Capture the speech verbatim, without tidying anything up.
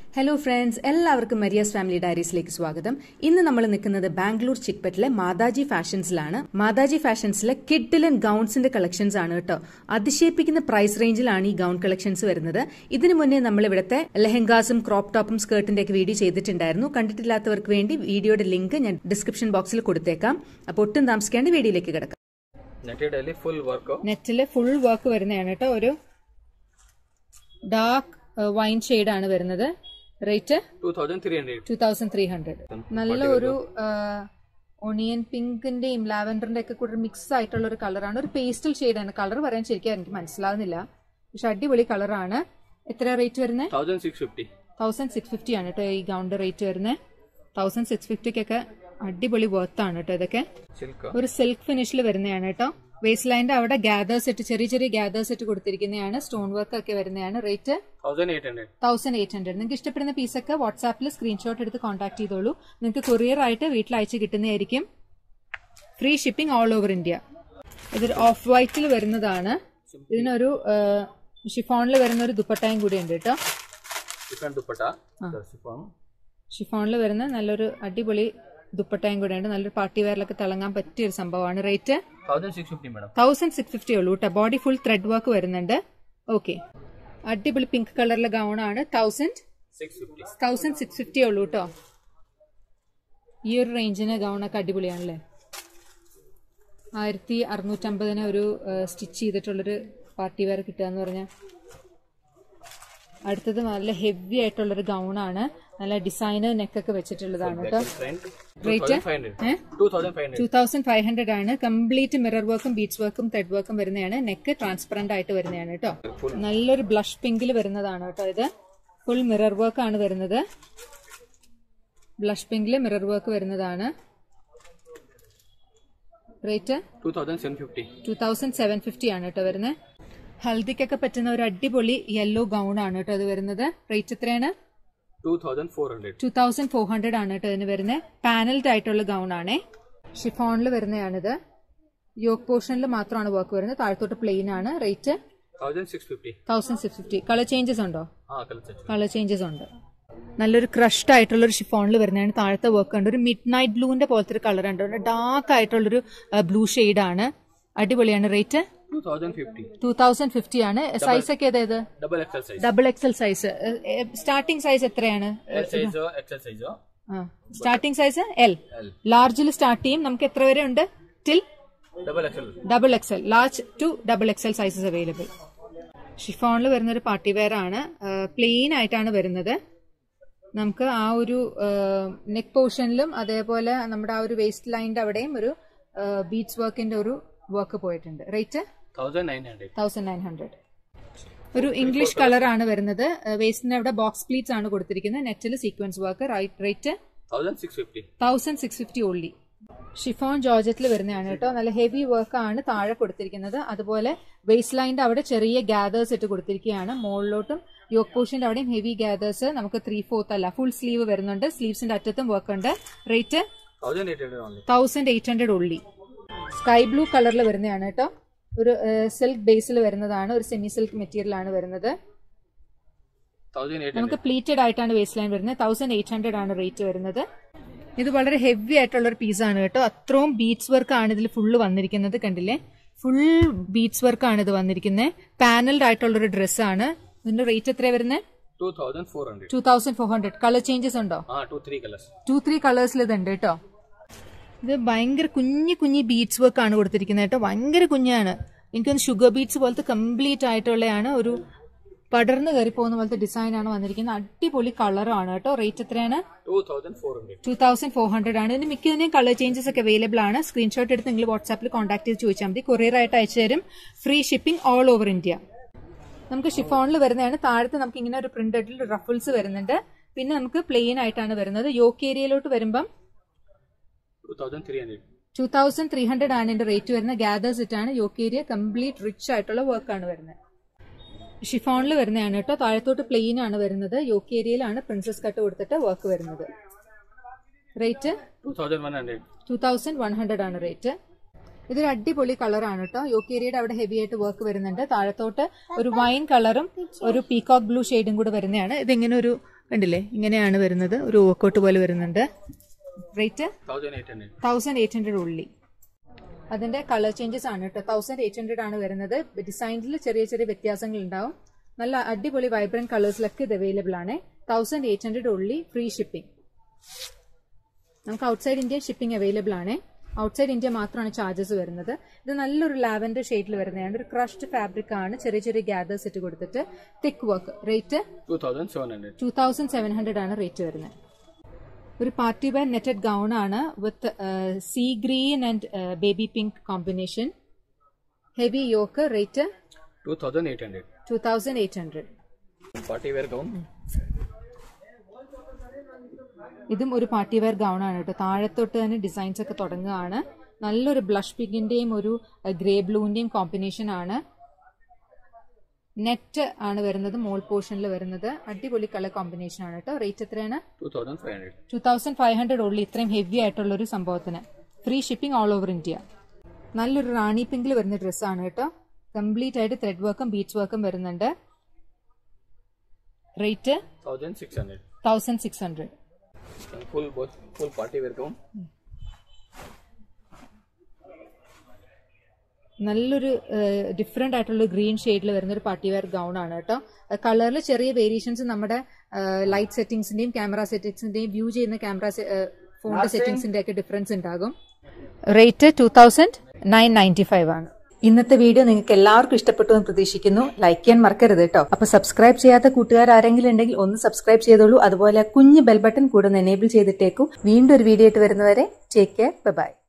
Hello friends, എല്ലാവർക്കും Maria's family ഡയറീസിലേക്ക് സ്വാഗതം. ഇന്ന് നമ്മൾ നിൽക്കുന്നത് ബാംഗ്ലൂർ ചിക്പെറ്റിലെ മാതാജി ഫാഷൻസിലാണ്. മാതാജി ഫാഷൻസിലെ കിഡിലൻ ഗൗൺസിന്റെ കളക്ഷൻസ് ആണ് കേട്ടോ. അതിശയിപ്പിക്കുന്ന പ്രൈസ് റേഞ്ചിലാണ് ഈ ഗൗൺ കളക്ഷൻസ് വരുന്നത്. ഇതിനു മുന്നേ നമ്മൾ ഇവിടുത്തെ ലെഹങ്കാസും ക്രോപ്പ് ടോപ്പും സ്കേർട്ടിന്റെ ഒക്കെ വീഡിയോ ചെയ്തിട്ടുണ്ടായിരുന്നു. കണ്ടിട്ടില്ലാത്തവർക്ക് വേണ്ടി വീഡിയോയുടെ ലിങ്ക് ഞാൻ ഡിസ്ക്രിപ്ഷൻ ബോക്സിൽ കൊടുത്തേക്കാം. അപ്പോൾ ഒട്ടും താമസിക്കാണ്ട് വീഡിയോയിലേക്ക് കിടക്കാം. നെറ്റിലെ ഫുൾ വർക്ക് വരുന്നതാണ് കേട്ടോ. ഒരു ഡാർക്ക് വൈൻ ഷെയ്ഡ് ആണ് വരുന്നത്. Rate two thousand three hundred. നല്ല ഒരു ഒണിയൻ പിങ്കിന്റെയും ലാവൻഡറിന്റെ ഒക്കെ കൂടെ മിക്സ് ആയിട്ടുള്ള ഒരു കളറാണ്. ഒരു പേസ്റ്റൽ ഷെയ്ഡാണ്. കളർ പറയാൻ ശരിക്കും എനിക്ക് മനസ്സിലാവുന്നില്ല, പക്ഷെ അടിപൊളി കളറാണ്. എത്ര റേറ്റ് വരുന്നത്? തൗസൻഡ് സിക്സ് ഫിഫ്റ്റി ആണ് കേട്ടോ ഈ ഗൗണിന്റെ റേറ്റ് വരുന്നത്. തൗസൻഡ് സിക്സ് ഫിഫ്റ്റിക്കൊക്കെ അടിപൊളി വർത്താണ് കേട്ടോ. ഇതൊക്കെ ഒരു സിൽക്ക് ഫിനിഷിൽ വരുന്നതാണ് കേട്ടോ. വേസ്റ്റ് ലൈനിന്റെ അവിടെ ഗ്യാദേഴ്സ് സെറ്റ്, ചെറിയ ചെറിയ ഗ്യാദേഴ്സ് സെറ്റ് കൊടുത്തിരിക്കുന്നതാണ്. സ്റ്റോൺ വർക്ക് ഒക്കെ വരുന്നതാണ്. Rate thousand eight hundred. നിങ്ങൾക്ക് ഇഷ്ടപ്പെടുന്ന പീസൊക്കെ വാട്സാപ്പിൽ സ്ക്രീൻഷോട്ട് എടുത്ത് കോൺടാക്ട് ചെയ്തോളൂ. നിങ്ങൾക്ക് കൊറിയർ ആയിട്ട് വീട്ടിൽ അയച്ചു കിട്ടുന്നതായിരിക്കും. Free shipping all over India. ഇതൊരു ഓഫ് വൈറ്റിൽ വരുന്നതാണ്. ഇതിനൊരു ഷിഫോണിൽ വരുന്ന ഒരു ദുപ്പട്ടയും കൂടി ഉണ്ട് കേട്ടോ. ഷിഫോണിൽ വരുന്ന നല്ലൊരു അടിപൊളി ദുപ്പട്ടയും കൂടെ ഉണ്ട്. നല്ലൊരു പാർട്ടി വെയറിലൊക്കെ തിളങ്ങാൻ പറ്റിയ ഒരു സംഭവമാണ്. റേറ്റ് തൗസൻഡ് സിക്സ് ഫിഫ്റ്റി ഉള്ളൂ കേട്ടോ. ബോഡി ഫുൾ ത്രെഡ് വർക്ക് വരുന്നുണ്ട്. ഓക്കെ, അടിപൊളി പിങ്ക് കളറിലെ ഗൗണാണ്. തൗസൻഡ് തൗസൻഡ് സിക്സ് ഫിഫ്റ്റി ഉള്ളൂ കേട്ടോ. ഈ ഒരു റേഞ്ചിന് ഗൗണൊക്കെ അടിപൊളിയാണല്ലേ. ആയിരത്തി അറുന്നൂറ്റമ്പതിന് ഒരു സ്റ്റിച്ച് ചെയ്തിട്ടുള്ളൊരു പാർട്ടി വെയർ കിട്ടുക എന്ന് പറഞ്ഞാൽ. അടുത്തത് നല്ല ഹെവി ആയിട്ടുള്ളൊരു ഗൗണാണ്. നല്ല ഡിസൈനർ നെക്കൊക്കെ വെച്ചിട്ടുള്ളതാണ് കേട്ടോ. Rate two thousand five hundred ആണ്. കംപ്ലീറ്റ് മിറർ വർക്കും ബീഡ്സ് വർക്കും ത്രെഡ് വർക്കും വരുന്നതാണ്. നെക്ക് ട്രാൻസ്പെറന്റ് ആയിട്ട് വരുന്നതാണ് കേട്ടോ. നല്ലൊരു ബ്ലഷ് പിങ്കിൽ വരുന്നതാണ് കേട്ടോ. ഇത് ഫുൾ മിറർ വർക്ക് ആണ് വരുന്നത്. ബ്ലഷ് പിങ്കിൽ മിറർ വർക്ക് വരുന്നതാണ്. Rate two thousand seven fifty ആണ് കേട്ടോ വരുന്നത്. ഹൽദിക്കൊക്കെ പറ്റുന്ന ഒരു അടിപൊളി യെല്ലോ ഗൗൺ ആണ് കേട്ടോ ഇത് വരുന്നത്. റേറ്റ് എത്രയാണ്? ടു തൗസൻഡ് ഫോർ ഹൺഡ്രഡ് ആണ് കേട്ടോ ഇതിന് വരുന്നത്. പാനൽഡ് ആയിട്ടുള്ള ഗൗൺ ആണേ. ഷിഫോണിൽ വരുന്നതാണിത്. യോക്ക് പോർഷനിൽ മാത്രമാണ് വർക്ക് വരുന്നത്. താഴത്തോട്ട് പ്ലെയിൻ ആണ്. Rate thousand six fifty. Colour changes ഉണ്ടോ? കളർ ചേഞ്ചസ് ഉണ്ട്. നല്ലൊരു ക്രഷ്ഡ് ആയിട്ടുള്ള ഒരു ഷിഫോണിൽ വരുന്നതാണ്. താഴത്തെ വർക്ക് ഉണ്ട്. ഒരു മിഡ് നൈറ്റ് ബ്ലൂവിന്റെ പോലത്തെ ഒരു കളർ ഉണ്ട്. ഡാർക്ക് ആയിട്ടുള്ളൊരു ബ്ലൂ ഷെയ്ഡ് ആണ്. അടിപൊളിയാണ്. റേറ്റ് ടു തൗസൻഡ് ഫിഫ്റ്റി ആണ്. സൈസ് ഒക്കെ ഏതായത്? Double XL size. Starting size എത്രയാണ്? Starting size L. ലാർജിൽ സ്റ്റാർട്ട് ചെയ്യും. നമുക്ക് എത്ര വരെ ഉണ്ട്? Till double XL. Large to double XL sizes available. ഷിഫോണിൽ വരുന്ന ഒരു പാർട്ടി വെയർ ആണ്. പ്ലെയിൻ ആയിട്ടാണ് വരുന്നത്. നമുക്ക് ആ ഒരു നെക്ക് പോർഷനിലും അതേപോലെ നമ്മുടെ ആ ഒരു വേസ്റ്റ് ലൈനിന്റെ അവിടെയും ഒരു ബീഡ്സ് വർക്കിന്റെ ഒരു വർക്ക് പോയിട്ടുണ്ട്. Rate thousand nine hundred. ഒരു ഇംഗ്ലീഷ് കളർ ആണ് വരുന്നത്. വേസ്റ്റിന് അവിടെ ബോക്സ് പ്ലീറ്റ്സ് ആണ് കൊടുത്തിരിക്കുന്നത്. നെറ്റിൽ sequence work. Rate thousand six fifty only. Chiffon ജോർജറ്റിൽ വരുന്നതാണ് കേട്ടോ. നല്ല ഹെവി വർക്ക് ആണ് താഴെ കൊടുത്തിരിക്കുന്നത്. അതുപോലെ വേസ്റ്റ് ലൈനിന്റെ അവിടെ ചെറിയ ഗ്യാദേഴ്സ് ഇട്ട് കൊടുത്തിരിക്കുകയാണ്. മുകളിലോട്ടും യോക്ക് പോർഷന്റെ അവിടെയും ഹെവി ഗ്യാദേഴ്സ്. നമുക്ക് ത്രീ ഫോർത്ത് അല്ല ഫുൾ സ്ലീവ് വരുന്നുണ്ട്. സ്ലീവ്സിന്റെ അറ്റത്തും വർക്ക് ഉണ്ട്. Rate thousand eight hundred only. Sky blue കളറിൽ വരുന്നതാണ് കേട്ടോ. ഒരു സിൽക്ക് ബേസിൽ വരുന്നതാണ്. ഒരു സെമി സിൽക്ക് മെറ്റീരിയൽ ആണ് വരുന്നത്. നമുക്ക് പ്ലീറ്റഡ് ആയിട്ടാണ് വേസ്റ്റ് ലൈൻ വരുന്നത്. തൗസൻഡ് എയ്റ്റ് ഹൺഡ്രഡ് ആണ് റേറ്റ് വരുന്നത്. ഇത് വളരെ ഹെവി ആയിട്ടുള്ള ഒരു പീസാണ് കേട്ടോ. അത്രയും ബീഡ്സ് വർക്ക് ആണ് ഇതിൽ ഫുള്ള് വന്നിരിക്കുന്നത്. കണ്ടില്ലേ? ഫുൾ ബീഡ്സ് വർക്ക് ആണ് ഇത് വന്നിരിക്കുന്നത്. പാനൽഡ് ആയിട്ടുള്ള ഒരു ഡ്രസ്സാണ്. ഇതിന്റെ റേറ്റ് എത്രയാണ് വരുന്നത്? Two thousand four hundred. Colour changes ഉണ്ടോ? ടു ത്രീ കളേഴ്സിൽ ഇതുണ്ട് കേട്ടോ. ഇത് ഭയങ്കര കുഞ്ഞു കുഞ്ഞി ബീഡ്സ് വർക്ക് ആണ് കൊടുത്തിരിക്കുന്നത് കേട്ടോ. ഭയങ്കര കുഞ്ഞാണ്. എനിക്കൊന്ന് ഷുഗർ ബീഡ്സ് പോലത്തെ കംപ്ലീറ്റ് ആയിട്ടുള്ളതാണ്. ഒരു പടർന്ന് കയറി പോകുന്ന പോലത്തെ ഡിസൈൻ ആണ് വന്നിരിക്കുന്നത്. അടിപൊളി കളറാണ് കേട്ടോ. റേറ്റ് എത്രയാണ്? ടു തൗസൻഡ് ഫോർ ഹൺഡ്രഡ് ആണ്. ഇതിന് മിക്കതിന്റെയും കളർ ചേഞ്ചസ് ഒക്കെ അവൈലബിൾ ആണ്. സ്ക്രീൻഷോട്ട് എടുത്ത് നിങ്ങൾ വാട്സാപ്പിൽ കോൺടാക്ട് ചെയ്ത് ചോദിച്ചാൽ മതി. കൊറിയർ ആയിട്ട് അയച്ചു തരും. Free shipping all over India. നമുക്ക് ഷിഫോണിൽ വരുന്നതാണ്. താഴത്ത് നമുക്ക് ഇങ്ങനെ ഒരു പ്രിന്റഡിൽ റഫിൾസ് വരുന്നുണ്ട്. പിന്നെ നമുക്ക് പ്ലെയിൻ ആയിട്ടാണ് വരുന്നത്. യോക്ക് ഏരിയയിലോട്ട് വരുമ്പം ടു തൗസൻഡ് ത്രീ ഹൺഡ്രഡ് ആണ് ഇതിന്റെ റേറ്റ് വരുന്നത്. ഗ്യാദേഴ്സ് ഇട്ടാണ്. യോക്ക് ഏരിയ കംപ്ലീറ്റ് റിച്ച് ആയിട്ടുള്ള വർക്കാണ് വരുന്നത്. ഷിഫോണിൽ വരുന്നതാണ് കേട്ടോ. താഴത്തോട്ട് പ്ലെയിൻ ആണ് വരുന്നത്. യോക്ക് ഏരിയയിലാണ് പ്രിൻസസ് കട്ട് കൊടുത്തിട്ട് വർക്ക് വരുന്നത്. Rate two thousand one hundred ആണ് റേറ്റ്. ഇതൊരു അടിപൊളി കളറാണ് കേട്ടോ. യോക്ക് ഏരിയയുടെ അവിടെ ഹെവി ആയിട്ട് വർക്ക് വരുന്നുണ്ട്. താഴത്തോട്ട് ഒരു വൈൻ കളറും ഒരു പീകോക്ക് ബ്ലൂ ഷെയ്ഡും കൂടെ വരുന്നതാണ്. ഇതിങ്ങനെ ഒരു കണ്ടില്ലേ, ഇങ്ങനെയാണ് വരുന്നത്. ഒരു ഓവർകോട്ട് പോലെ വരുന്നുണ്ട്. റേറ്റ് തൗസൻഡ് എയ്റ്റ് ഹൺഡ്രഡ് ഉള്ളി. അതിന്റെ കളർ ചേഞ്ചസ് ആണ് കേട്ടോ. തൗസൻഡ് എയ്റ്റ് ഹൺഡ്രഡ് ആണ് വരുന്നത്. ഡിസൈനിൽ ചെറിയ ചെറിയ വ്യത്യാസങ്ങൾ ഉണ്ടാവും. നല്ല അടിപൊളി വൈബ്രന്റ് കളേഴ്സിലൊക്കെ ഇത് അവൈലബിൾ ആണ്. തൗസൻഡ് എയ്റ്റ് ഹൺഡ്രഡ് ഉള്ളി, ഫ്രീ ഷിപ്പിംഗ്. നമുക്ക് ഔട്ട്സൈഡ് ഇന്ത്യ ഷിപ്പിംഗ് അവൈലബിൾ ആണ്. ഔട്ട്സൈഡ് ഇന്ത്യ മാത്രമാണ് ചാർജസ് വരുന്നത്. ഇത് നല്ലൊരു ലാവൻഡർ ഷെയ്ഡിൽ വരുന്നതാണ്. ഒരു ക്രഷ്ഡ് ഫാബ്രിക് ആണ്. ചെറിയ ചെറിയ ഗ്യാദേഴ്സ് ഇട്ട് കൊടുത്തിട്ട് thick work. Rate two thousand seven hundred ആണ് റേറ്റ് വരുന്നത്. ഒരു പാർട്ടി വെയർ നെറ്റഡ് ഗൗൺ ആണ് with sea green and baby pink combination. Heavy yoke. Rate two thousand eight hundred. Party wear gown. ഇതും ഒരു പാർട്ടി വെയർ ഗൗൺ ആണ് കേട്ടോ. താഴത്തോട്ട് തന്നെ ഡിസൈൻസ് ഒക്കെ തുടങ്ങുകയാണ്. നല്ലൊരു ബ്ലഷ് പിങ്കിന്റെയും ഒരു ഗ്രേ ബ്ലൂവിന്റെയും കോമ്പിനേഷൻ ആണ്. നെറ്റ് ആണ് വരുന്നത്, മോൾ പോർഷനിൽ വരുന്നത്. അടിപൊളി കളർ കോമ്പിനേഷൻ ആണ് കേട്ടോ. റേറ്റ് എത്രയാണ്? ടു തൗസൻഡ് ഫൈവ് ഹൺഡ്രഡ് ഉള്ളി. ഇത്രയും ഹെവി ആയിട്ടുള്ള ഒരു സംഭവത്തിന്. Free shipping all over India. നല്ലൊരു റാണി പിങ്കിൽ വരുന്ന ഡ്രസ്സാണ് കേട്ടോ. കംപ്ലീറ്റ് ആയിട്ട് ത്രെഡ് വർക്കും ബീഡ്സ് വർക്കും വരുന്നുണ്ട്. Rate thousand six hundred. Full full party wear gown. നല്ലൊരു ഡിഫറെന്റ് ആയിട്ടുള്ള ഗ്രീൻ ഷെയ്ഡിൽ വരുന്ന ഒരു പാർട്ടി വെയർ ഗൗൺ ആണ് കേട്ടോ. കളറിൽ ചെറിയ വേരിയേഷൻസ് നമ്മുടെ ലൈറ്റ് സെറ്റിംഗ്സിന്റെയും ക്യാമറ സെറ്റിംഗ്സിന്റെയും വ്യൂ ചെയ്യുന്ന ക്യാമറ ഫോണിന്റെ സെറ്റിംഗ്സിന്റെ ഒക്കെ ഡിഫറൻസ് ഉണ്ടാകും. Rate two thousand nine ninety five ആണ്. ഇന്നത്തെ വീഡിയോ നിങ്ങൾക്ക് എല്ലാവർക്കും ഇഷ്ടപ്പെട്ടു എന്ന് പ്രതീക്ഷിക്കുന്നു. ലൈക്ക് ചെയ്യാൻ മറക്കരുത് കേട്ടോ. അപ്പൊ സബ്സ്ക്രൈബ് ചെയ്യാത്ത കൂട്ടുകാർ ആരെങ്കിലും ഉണ്ടെങ്കിൽ ഒന്ന് സബ്സ്ക്രൈബ് ചെയ്തോളൂ. അതുപോലെ കുഞ്ഞ് ബെൽ ബട്ടൺ കൂടെ ഒന്ന് എനേബിൾ ചെയ്തിട്ടേക്കൂ. വീണ്ടും ഒരു വീഡിയോ ആയിട്ട് വരുന്നവരെ ടേക്ക് കെയർ, ബൈ.